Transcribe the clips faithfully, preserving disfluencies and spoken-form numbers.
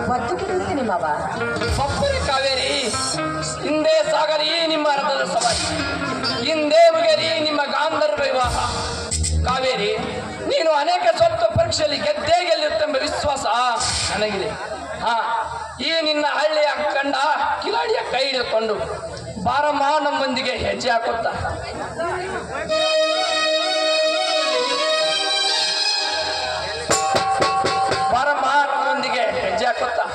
ಬದುಕಿರುತ್ತೀನಿ ಮಾವ. ಸಪ್ಪರಿ ಕಾವೇರಿ, ಹಿಂದೆ ಸಾಗಲಿ ನಿಮ್ಮ ರಥದ ಸವಾರಿ, ಹಿಂದೆ ಮುಗಿಯಲಿ ನಿಮ್ಮ ಗಾಂಧರ್ವ ವಿವಾಹ. ಕಾವೇರಿ, ನೀನು ಅನೇಕ ಸ್ವಲ್ಪ ಪರೀಕ್ಷೆಯಲ್ಲಿ ಗೆದ್ದೇ ಗೆಲ್ಲುತ್ತೆಂಬ ವಿಶ್ವಾಸ ನನಗಿದೆ. ಹಾ, ಈ ನಿನ್ನ ಹಳ್ಳಿಯ ಕಂಡ ಕಿಲಾಡಿಯ ಕೈ ಹಿಡಿದುಕೊಂಡು ಬಾರಮ್ಮ ನಮ್ಮೊಂದಿಗೆ ಹೆಜ್ಜೆ ಹಾಕುತ್ತಾ. ಬಾರಮ್ಮ ನಮ್ಮೊಂದಿಗೆ ಹೆಜ್ಜೆ ಹಾಕುತ್ತಾ.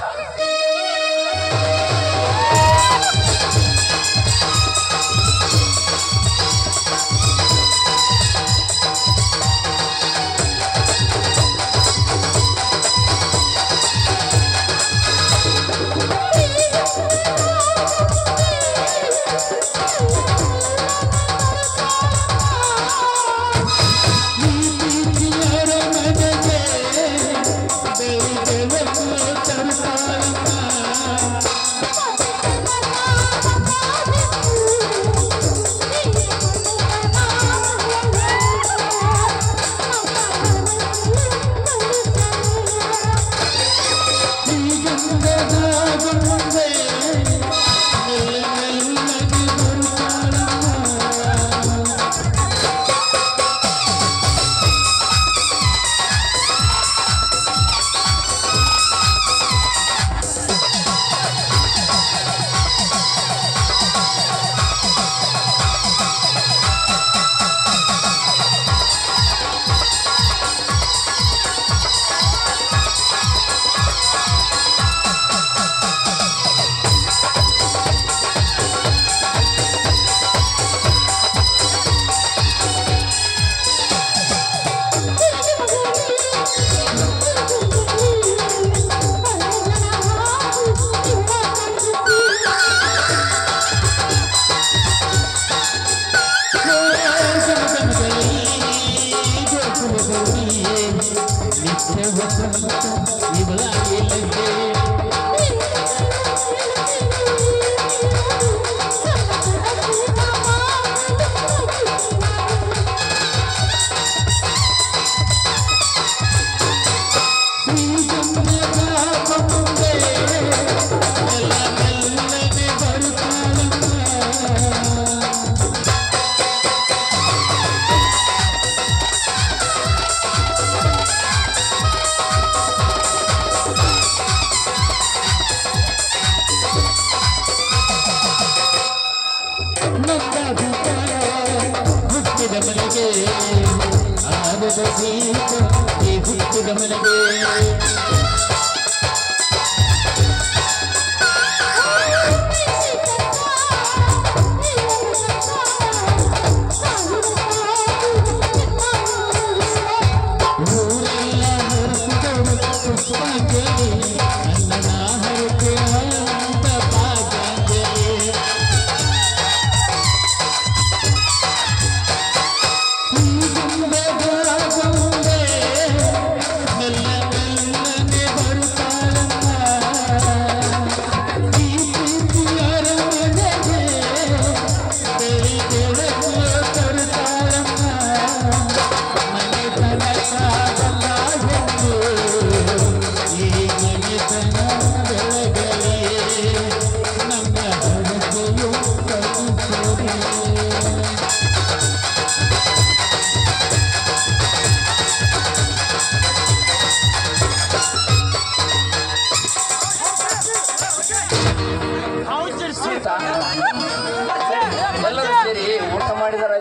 ಎಲ್ಲರೂ ಸೇರಿ ಊಟ ಮಾಡಿದಾರ.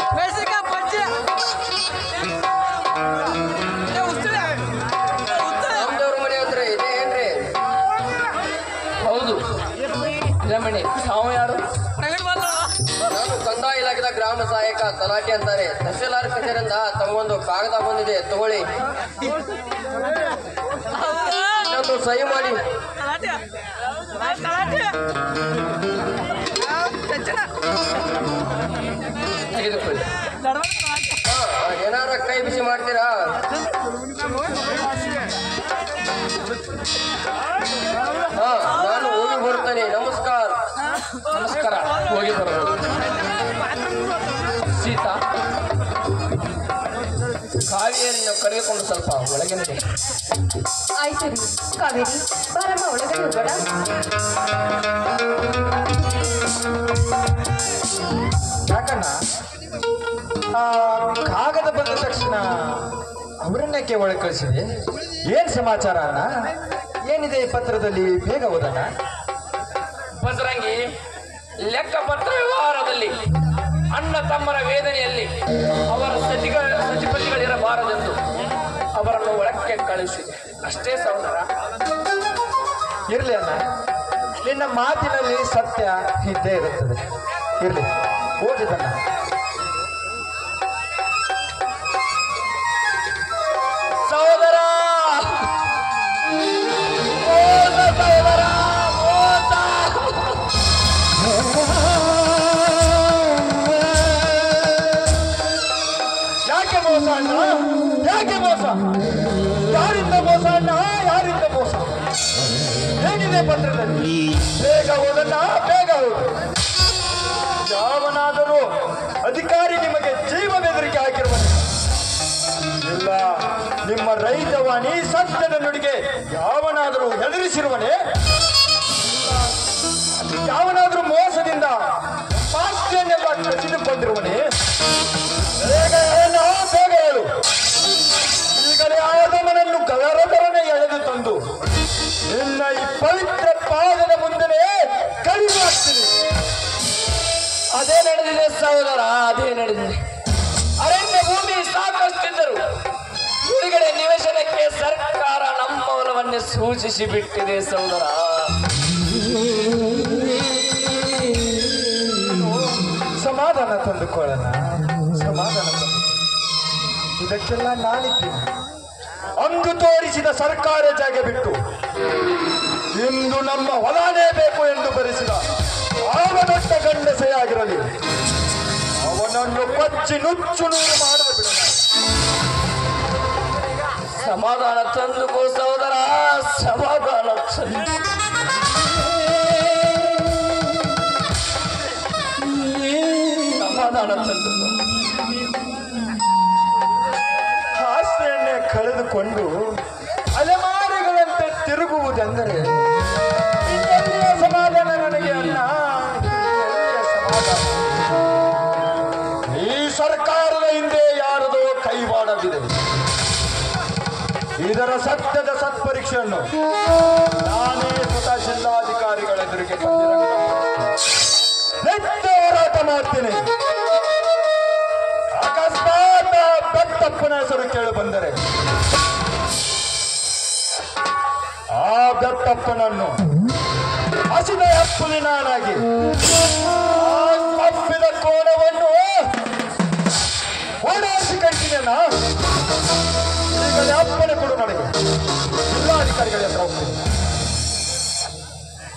ನಮ್ದವ್ರ ಮನೆ ಅಂದ್ರೆ ಇದೆ ಏನ್ರಿ? ಹೌದು ರಮಣಿ. ನಾವು ಯಾರು? ನಾನು ಕಂದಾಯ ಇಲಾಖೆದ ಗ್ರಾಮ ಸಹಾಯಕ ತಲಾಟೆ ಅಂತಾರೆ. ತಹಶೀಲ್ದಾರ್ ಕಚೇರಿಯಿಂದ ತಮಗೊಂದು ಕಾಗದ ಬಂದಿದೆ, ತಗೊಳ್ಳಿ. ಇನ್ನೊಂದು ಸಹಿ ಮಾಡಿ. ತೆಗೆದುಕೊಳ್ಳಿ. ಏನಾರ ಕೈ ಬಿಸಿ ಮಾಡ್ತೀರಾ? ಹಾ, ನಾನು ಹೋಗಿ ಬರುತ್ತೇನೆ. ನಮಸ್ಕಾರ. ನಮಸ್ಕಾರ. ಹೋಗಿ ಬರೋದು. ಸೀತಾ, ಕಾವೇರಿಯನ್ನು ಕರೆದುಕೊಂಡು ಸ್ವಲ್ಪ ಒಳಗೆ ನಡೆ. ಆಯ್ತು ರೀ ಕಾವೇರಿ, ಬಾರಮ್ಮ ಒಳಗಡೆ ಹೋಗೋಣ. ಯಾಕಣ್ಣ ಆ ಕಾಗದ ಬಂದ ತಕ್ಷಣ ಅವರನ್ನಕ್ಕೆ ಒಳಗೆ ಕಳಿಸಿದೆ? ಏನ್ ಸಮಾಚಾರ ಅಣ್ಣ? ಏನಿದೆ ಈ ಪತ್ರದಲ್ಲಿ? ಬೇಗ ಓದಣ್ಣ. ಬಜರಂಗಿ, ಲೆಕ್ಕಪತ್ರ ವ್ಯವಹಾರದಲ್ಲಿ ಅಣ್ಣ ತಮ್ಮರ ವೇದನೆಯಲ್ಲಿ ಅವರ ಸತಿಗಳ ಸತಿಪತಿಗಳಿರಬಾರದೆಂದು ಅವರನ್ನು ಒಳಕ್ಕೆ ಕಳಿಸಿದೆ ಅಷ್ಟೇ ಸಹೋದರ. ಇರ್ಲಿ ಅಣ್ಣ, ನಿನ್ನ ಮಾತಿನಲ್ಲಿ ಸತ್ಯ ಇದ್ದೇ ಇರುತ್ತದೆ. ಇರ್ಲಿ, ಓದಿದಣ್ಣ. ಸಹೋದರ ಮೋಸ, ಸಹೋದರ ಮೋಸ. ಯಾಕೆ ಮೋಸ ಅಣ್ಣ? ಯಾಕೆ ಮೋಸ? ಯಾರಿಂದ ಮೋಸ ಅಣ್ಣ? ಯಾರಿಂದ ಮೋಸ? ಹೇಗಿದೆ ಪತ್ರದಲ್ಲಿ? ಬೇಗ ಓದಣ್ಣ, ಬೇಗ ಓದು. ಯಾವನಾದರೂ ಅಧಿಕಾರಿ ನಿಮಗೆ ಜೀವ ಬೆದರಿಕೆ ಹಾಕಿರುವನು? ಇಲ್ಲ, ನಿಮ್ಮ ರೈತವಾಣಿ ಸತ್ಯದ ನುಡಿಗೆ ಯಾವನಾದರೂ ಹೆದರಿಸಿರುವನೇ? ಯಾವನಾದರೂ ಮೋಸದಿಂದ ಪಾಸ್ತಿಯನ್ನೆಲ್ಲ ಕಸಿದುಕೊಂಡಿರುವನೇ? ಬೇಗ ಹೇಳು, ಬೇಗ ಹೇಳು. ಈಗಲೇ ಆದಮನನ್ನು ಗದರದರನೆ ಎಳೆದು ತಂದು ನಿನ್ನ ಈ ಪವಿತ್ರ ಪಾದದ ಮುಂದೆ ಕಡಿಮೆ ಆಗ್ತೀನಿ. ಅದೇ ನಡೆದಿದೆ ಸಹೋದರ, ಅದೇ ನಡೆದಿದೆ. ಅರಣ್ಯ ಭೂಮಿ ಸಾಕಷ್ಟಿದ್ದರು ಹೊರಗಡೆ ನಿವೇಶನಕ್ಕೆ ಸರ್ಕಾರ ನಮ್ಮ ಹೊಲವನ್ನೇ ಸೂಚಿಸಿ ಬಿಟ್ಟಿದೆ ಸಹೋದರ. ಸಮಾಧಾನ ತಂದುಕೊಳ್ಳೋಣ, ಸಮಾಧಾನ ತಂದು. ಇದಕ್ಕೆಲ್ಲ ನಾನಿದ್ದೀನಿ. ಅಂದು ತೋರಿಸಿದ ಸರ್ಕಾರ ಜಾಗ ಬಿಟ್ಟು ಇಂದು ನಮ್ಮ ಹೊಲನೇ ಬೇಕು ಎಂದು ಬರೆಸಿದ ಆವ ದೊಡ್ಡ ಗಂಡಸೇ ಆಗಿರಲಿ, ಅವನನ್ನು ಕೊಚ್ಚಿ ನುಚ್ಚು ನೂರು ಮಾಡಲು ಬಿಡೋಣ. ಸಮಾಧಾನ ತಂದುಕೋ ಸಹೋದರ, ಸಮಾಧಾನ ತಂದು. ಸಮಾಧಾನ ತಂದುಕೋ. ಆಸೆಯನ್ನೇ ಕಳೆದುಕೊಂಡು ಅಲೆಮಾರಿಗಳಂತೆ ತಿರುಗುವುದೆಂದರೆ ಇನ್ನೆಲ್ಲಿಯ ಸಮಾಧಾನ ನನಗೆ ಅಲ್ಲ, ಇನ್ನೆಲ್ಲಿಯ ಸಮಾಧಾನ? ಈ ಸರ್ಕಾರದ ಹಿಂದೆ ಯಾರದೋ ಕೈವಾಡವಿದೆ. ಇದರ ಸತ್ಯದ ಸತ್ಪರೀಕ್ಷೆಯನ್ನು ನಾನೇ ಸ್ವತಃ ಜಿಲ್ಲಾಧಿಕಾರಿಗಳ ಎದುರಿಗೆ ಬಹಿರಂಗ ಹೋರಾಟ ಮಾಡ್ತೀನಿ. ಅಕಸ್ಮಾತ್ ಬೆತ್ತಪ್ಪನ ಹೆಸರು ಕೇಳಿ ಬಂದರೆ ಆ ಬೆತ್ತಪ್ಪನನ್ನು ಹಸಿದ ಅಪ್ಪಲಿ ನಾನಾಗಿ ಆ ತಪ್ಪಿದ ಕೋಣವನ್ನು ಓಡಾಡಿಸಿ ಕಳಿಸಿದೆನಾ? ಈಗಲೇ ಅಪ್ಪಣೆ ಕೊಡು ನನಗೆ. ಜಿಲ್ಲಾಧಿಕಾರಿಗಳ ಹತ್ರ ಹೋಗ್ತೀನಿ.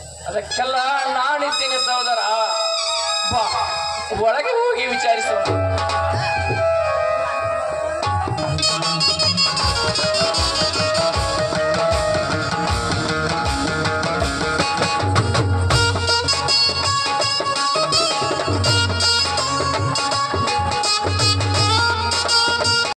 ಅದಕ್ಕೆಲ್ಲ ನಾನಿದ್ದೇನೆ ಸಹೋದರ. ಬಾ, ಒಳಗೆ ಹೋಗಿ ವಿಚಾರಿಸೋಣ.